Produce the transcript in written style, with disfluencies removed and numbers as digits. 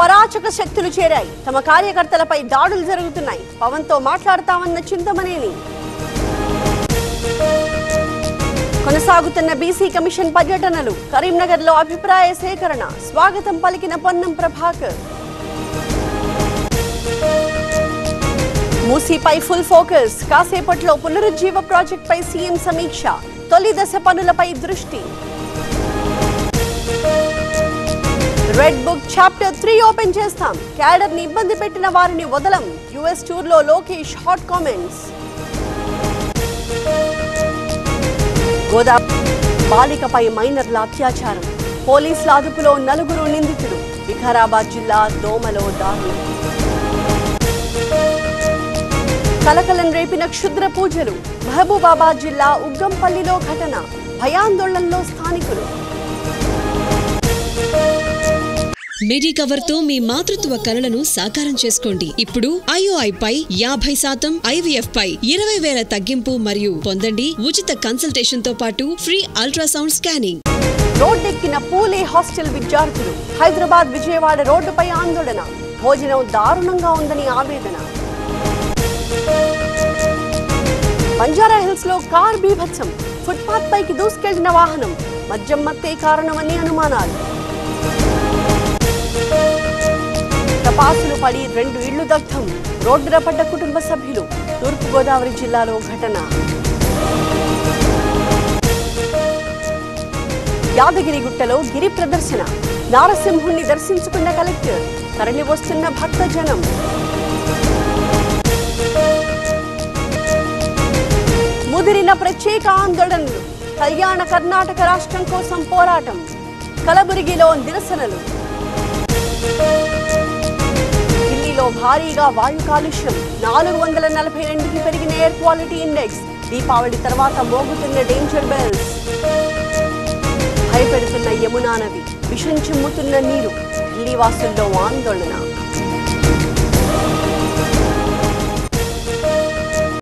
అరాచక శక్తులు చేరాయి. తమ కార్యకర్తలపై దాడులు జరుగుతున్నాయి. పవన్తో మాట్లాడతామన్న చింతమనేని. కొనసాగుతున్న బీసీ కమిషన్ పర్యటనలు. కరీంనగర్లో అభిప్రాయ సేకరణ. స్వాగతం పలికిన పొన్నం ప్రభాకర్. మూసీపై ఫుల్ ఫోకస్. కాసేపట్లో పునరుజ్జీవ ప్రాజెక్టుపై సీఎం సమీక్ష. తొలి దశ పనులపై దృష్టి. రెడ్ బుక్ చాప్టర్ 3 ఓపెన్ చేస్తాం. క్యాడర్ ని ఇబ్బంది పెట్టిన వారిని వదలం. యుఎస్ టూర్ లో లోకేష్ హాట్ కామెంట్స్. గోదావరి బాలికపై మైనర్ల అత్యాచారం. పోలీసుల అదుపులో 4 నిందితులు. వికారాబాద్ జిల్లా దోమలో దారుణం. కలకలం రేపిన క్షుద్ర పూజలు. మహబూబాబాద్ జిల్లా ఉగ్గంపల్లిలో ఘటన. భయాందోళనలో స్థానికులు. మెడికవర్ తో మీ మాతృత్వ కలలను సాకారం చేసుకోండి. ఇప్పుడు IOI పై 50%, IVF పై 20,000 తగ్గింపు మరియు పొందండి ఉచిత కన్సల్టేషన్ తో పాటు ఫ్రీ అల్ట్రాసౌండ్ స్కానింగ్. రోడ్డెక్కిన పూలే హాస్టల్ విద్యార్థులు. హైదరాబాద్ విజయవాడ రోడ్డుపై ఆందోళన. భోజనం దారుణంగా ఉందని ఆవేదన. బంజారా హిల్స్ లో కార్ బీభత్సం. ఫుట్పాత్ పైకి దూసుకెళ్లిన వాహనం. మద్యం మత్తే కారణమని అనుమానాలు. టపాసులు పడి 2 ఇళ్లు దగ్ధం. రోడ్డున పడ్డ కుటుంబ సభ్యులు. తూర్పుగోదావరి జిల్లాలో ఘటన. యాదగిరిగుట్టలో గిరి ప్రదర్శన. నారసింహుణ్ణి దర్శించుకున్న కలెక్టర్. తరలి వస్తున్న భక్తజనం. ముదిరిన ప్రత్యేక ఆందోళనలు. కళ్యాణ కర్ణాటక రాష్ట్రం కోసం పోరాటం. కలబురిగిలో నిరసనలు. ఢిల్లీలో భారీగా వాయు కాలుష్యం. 442కి పెరిగిన ఎయిర్ క్వాలిటీ ఇండెక్స్. దీపావళి తర్వాత మోగుతున్న డేంజర్ బెల్స్. భయపెడుతున్న యమునా నది. విషం చిమ్ముతున్న నీరు. ఢిల్లీ వాసుల్లో ఆందోళన.